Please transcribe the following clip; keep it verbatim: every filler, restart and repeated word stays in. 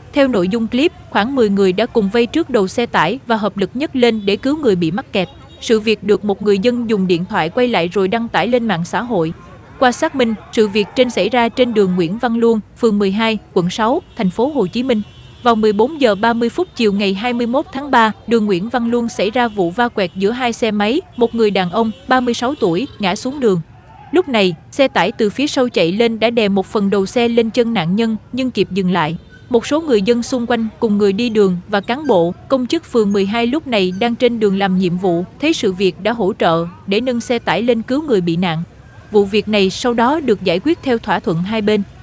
Theo nội dung clip, khoảng mười người đã cùng vây trước đầu xe tải và hợp lực nhấc lên để cứu người bị mắc kẹt. Sự việc được một người dân dùng điện thoại quay lại rồi đăng tải lên mạng xã hội. Qua xác minh, sự việc trên xảy ra trên đường Nguyễn Văn Luông, phường mười hai, quận sáu, thành phố Hồ Chí Minh. Vào mười bốn giờ ba mươi phút chiều ngày hai mươi mốt tháng ba, đường Nguyễn Văn Luông xảy ra vụ va quẹt giữa hai xe máy, một người đàn ông ba mươi sáu tuổi ngã xuống đường. Lúc này, xe tải từ phía sau chạy lên đã đè một phần đầu xe lên chân nạn nhân nhưng kịp dừng lại. Một số người dân xung quanh cùng người đi đường và cán bộ, công chức phường mười hai lúc này đang trên đường làm nhiệm vụ, thấy sự việc đã hỗ trợ để nâng xe tải lên cứu người bị nạn. Vụ việc này sau đó được giải quyết theo thỏa thuận hai bên.